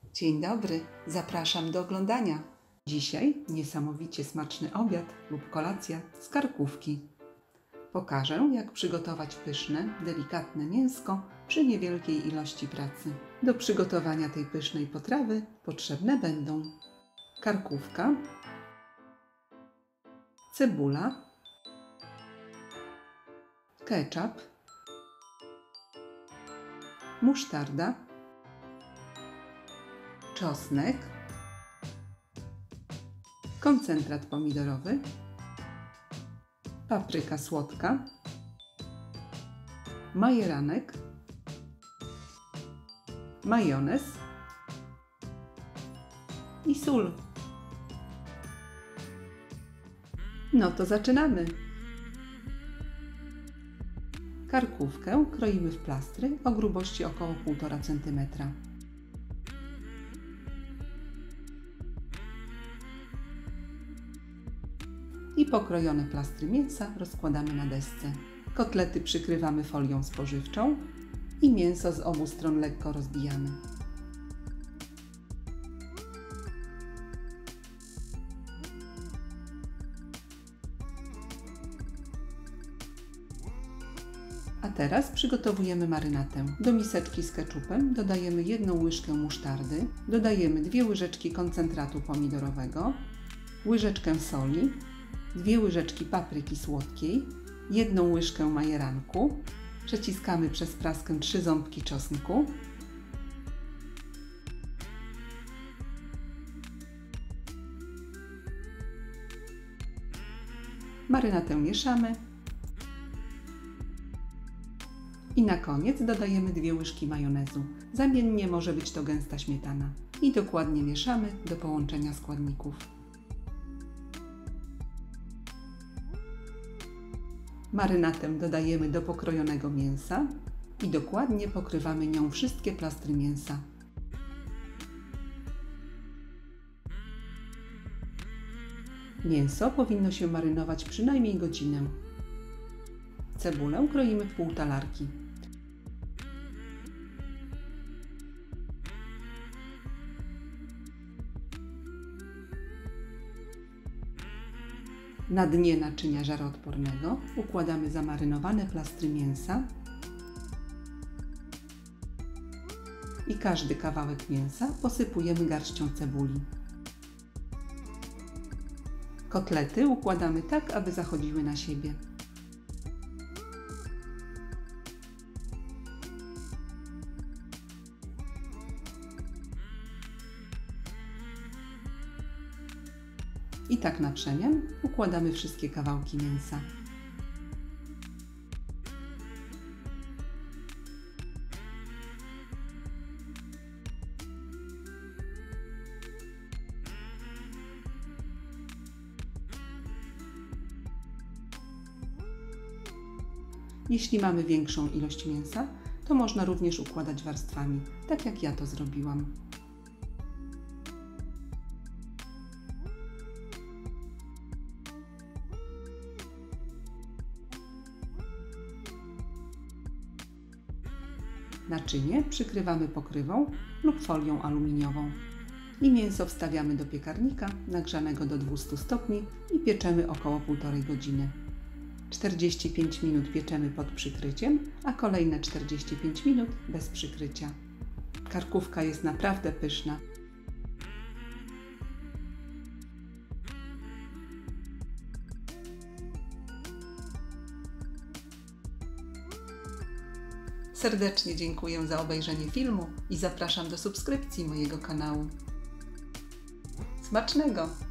Dzień dobry, zapraszam do oglądania. Dzisiaj niesamowicie smaczny obiad lub kolacja z karkówki. Pokażę, jak przygotować pyszne, delikatne mięsko przy niewielkiej ilości pracy. Do przygotowania tej pysznej potrawy potrzebne będą karkówka, cebula, ketchup, musztarda, czosnek, koncentrat pomidorowy, papryka słodka, majeranek, majonez i sól. No to zaczynamy! Karkówkę kroimy w plastry o grubości około 1,5 cm. I pokrojone plastry mięsa rozkładamy na desce. Kotlety przykrywamy folią spożywczą i mięso z obu stron lekko rozbijamy. A teraz przygotowujemy marynatę. Do miseczki z ketchupem dodajemy 1 łyżkę musztardy, dodajemy 2 łyżeczki koncentratu pomidorowego, łyżeczkę soli, 2 łyżeczki papryki słodkiej, 1 łyżkę majeranku, przeciskamy przez praskę 3 ząbki czosnku, marynatę mieszamy i na koniec dodajemy 2 łyżki majonezu. Zamiennie może być to gęsta śmietana. I dokładnie mieszamy do połączenia składników. Marynatę dodajemy do pokrojonego mięsa i dokładnie pokrywamy nią wszystkie plastry mięsa. Mięso powinno się marynować przynajmniej godzinę. Cebulę kroimy w pół talarki. Na dnie naczynia żaroodpornego układamy zamarynowane plastry mięsa i każdy kawałek mięsa posypujemy garścią cebuli. Kotlety układamy tak, aby zachodziły na siebie. I tak na przemian układamy wszystkie kawałki mięsa. Jeśli mamy większą ilość mięsa, to można również układać warstwami, tak jak ja to zrobiłam. Naczynie przykrywamy pokrywą lub folią aluminiową i mięso wstawiamy do piekarnika nagrzanego do 200 stopni i pieczemy około 1,5 godziny. 45 minut pieczemy pod przykryciem, a kolejne 45 minut bez przykrycia. Karkówka jest naprawdę pyszna. Serdecznie dziękuję za obejrzenie filmu i zapraszam do subskrypcji mojego kanału. Smacznego!